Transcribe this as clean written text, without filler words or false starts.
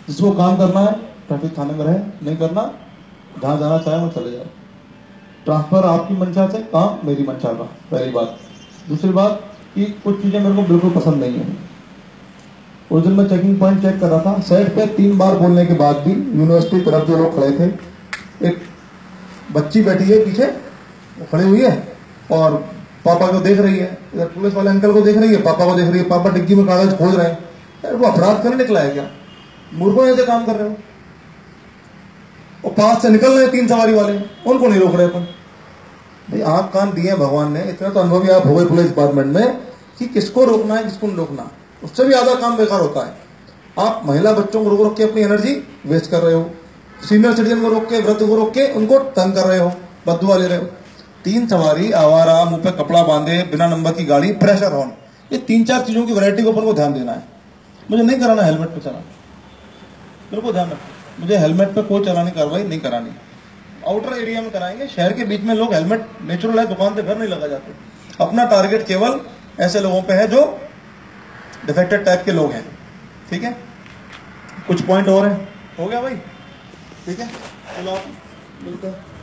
जिसको काम करना है ट्रैफिक थाने में रहे, नहीं करना जहां जाना चाहे वो चले जाए। ट्रांसफर आपकी मंशा से, काम मेरी मंशा का, पहली बात। दूसरी बात कि कुछ चीजें मेरे को बिल्कुल पसंद नहीं है। उस दिन मैं चेकिंग पॉइंट चेक कर रहा था, सेट पे 3 बार बोलने के बाद भी यूनिवर्सिटी तरफ जो लोग खड़े थे, एक बच्ची बैठी है पीछे, वो खड़ी हुई है और पापा को देख रही है, इधर पुलिस वाले अंकल को देख रही है, पापा को देख रही है, पापा डिग्गी में कागज खोज रहे हैं। यार वो अपराध करने निकला है क्या? मूर्खों जैसे काम कर रहे हो। और पास से निकल रहे 3 सवारी वाले, उनको नहीं रोक रहे अपन। भाई आंख कान दिए भगवान ने, इतना तो अनुभवी आप हो गए पुलिस डिपार्टमेंट में कि किसको रोकना है किसको नहीं रोकना। उससे भी ज्यादा काम बेकार होता है। आप महिला बच्चों को रोक रोक के अपनी एनर्जी वेस्ट कर रहे हो, सीनियर सिटीजन को रोक के, वृद्ध को रोक के उनको तंग कर रहे हो, बददुआ ले रहे हो। 3 सवारी, आवारा, मुंह पे कपड़ा बांधे, बिना नंबर की गाड़ी, प्रेशर हॉर्न, ये 3-4 चीजों की वैरायटी के ऊपर को ध्यान देना है। मुझे नहीं कराना हेलमेट पे चलाना, मेरे को ध्यान रखना, मुझे हेलमेट पे कोई चलानी कार्रवाई नहीं करानी। आउटर एरिया में कराएंगे, शहर के बीच में लोग हेलमेट नेचुरल है, दुकान से घर नहीं लगा जाते। अपना टारगेट केवल ऐसे लोगों पे है जो डिफेक्टेड टाइप के लोग हैं। ठीक है, कुछ पॉइंट और है, हो गया भाई? ठीक है, चलो आप मिलते हैं।